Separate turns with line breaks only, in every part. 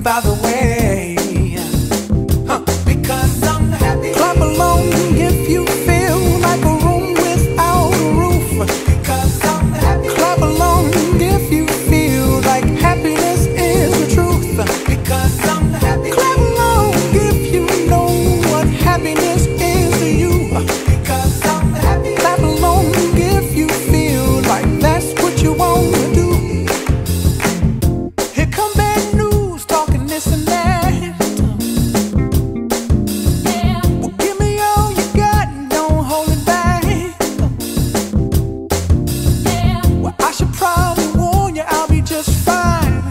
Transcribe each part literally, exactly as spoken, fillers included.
by the way. Huh. Because I'm happy. Clap along if you feel like a room without a roof. Because I'm happy. Clap along if you feel like happiness is the truth. Because I'm happy. Clap along if you know what happiness is to you. Because I'm happy. Clap along if you feel like that's what you want to do. Here come bad news, talking this and that. Yeah. Well, give me all you got and don't hold it back. Yeah. Well, I should probably warn you, I'll be just fine.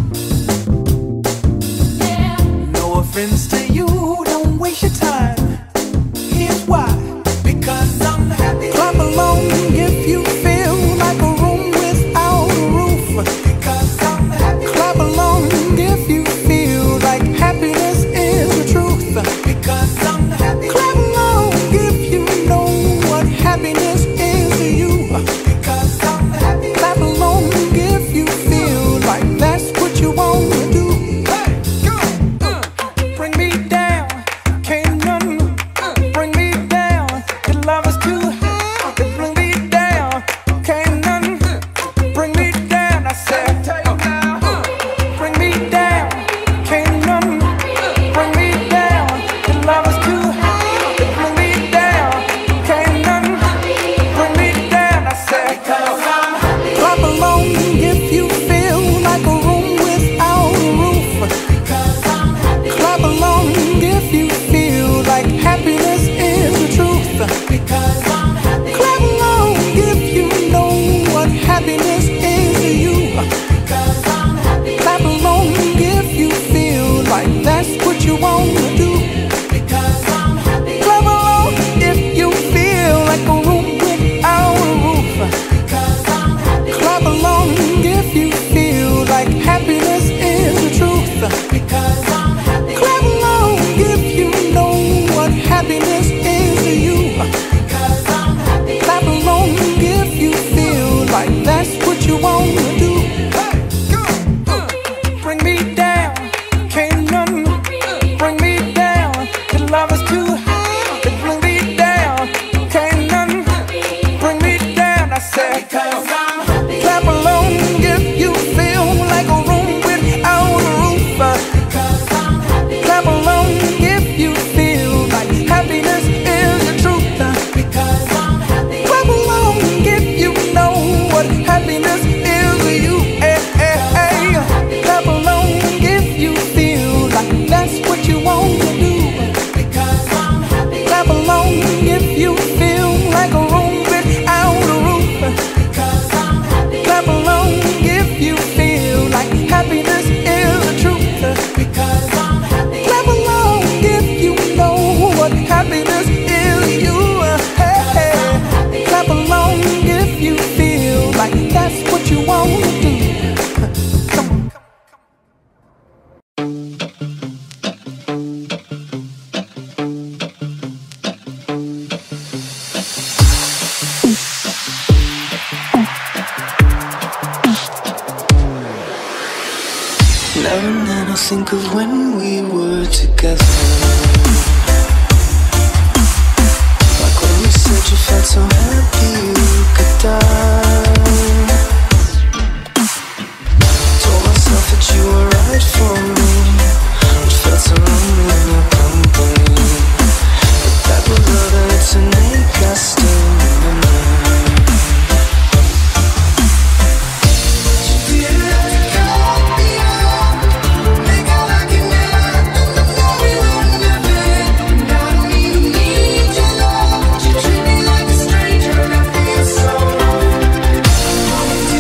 Yeah. No offense to you, don't waste your time. Here's why. Because I'm happy. Clap along if you feel like a room without a roof. Because I'm happy. Clap along if you feel like happiness is the truth. Because I'm happy. Clap along if you know what happiness is to you. Because I'm happy. Clap along if you feel like that's what you want to do. Hey, go, uh, bring me down, can't none bring me down. Your love is too high to bring me down, can't none bring me down. I said, bring me down, can't none bring me down. Your love is too high to bring me down, can't none bring me down. I said, clap along if you feel like a room without a roof. Clap along if you feel like happiness is the truth. Because I'm happy. Clap along if you know what happiness is to you. Because I'm happy. Clap along if you feel like that's what you want to do. Because I'm happy. Clap along if you feel like a room without a roof. Because I'm happy. Clap along if you feel like happiness is the truth. Because I'm happy. Clap along if you know what happiness is to you. Because I'm happy. Clap along if you feel like that's what you want to do. Hey, go, uh, bring me down, can't none bring me down. Your love is too high to bring me down, can't none bring me down. I said, because I'm happy. Clap along if you feel like a room without a roof. Because I'm happy. Clap along if you feel like happiness is the truth. Because I'm happy. Clap along if you know what happiness is to you. Hey, hey, hey. Clap along if you feel like that's what you want to do. Because I'm happy. Clap along if you feel like a room without a roof. Because I'm happy. Clap along if you feel like happiness is the truth. Because I'm happy. Clap along if you know what happiness is to you. Hey, hey. Clap along if you feel like that's what you want to do. Come on.
Now and then I think of when we were together. Like when you said you felt so happy you could die. Told myself that you were right for me, but felt so lonely in your company. But that was love and it's an ache I still remember.
Treat me like a stranger, I feel so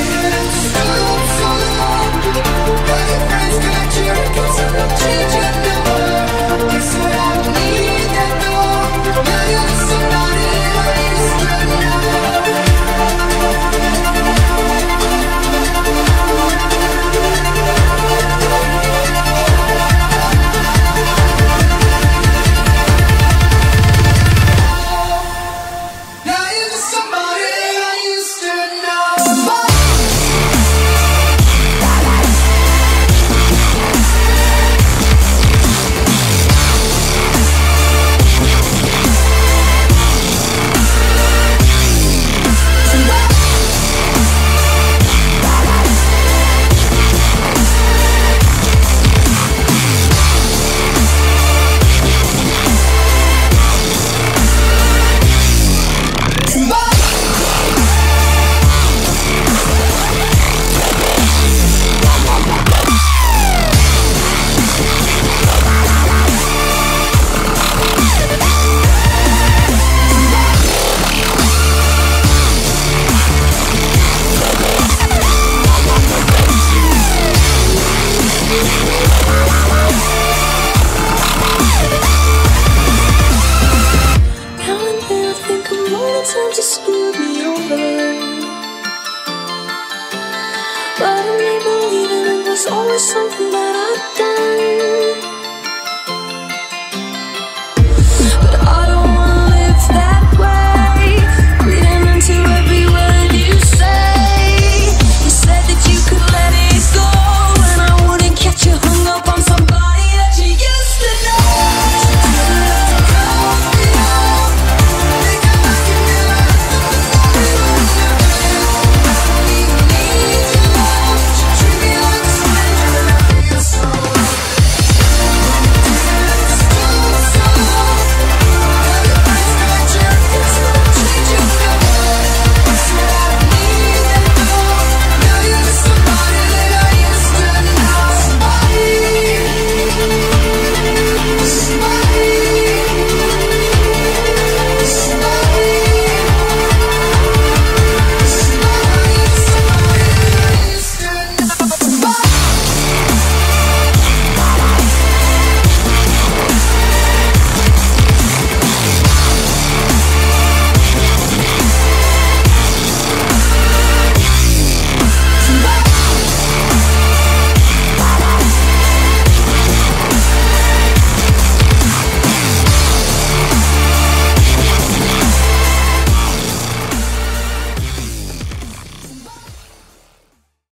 something that I've done.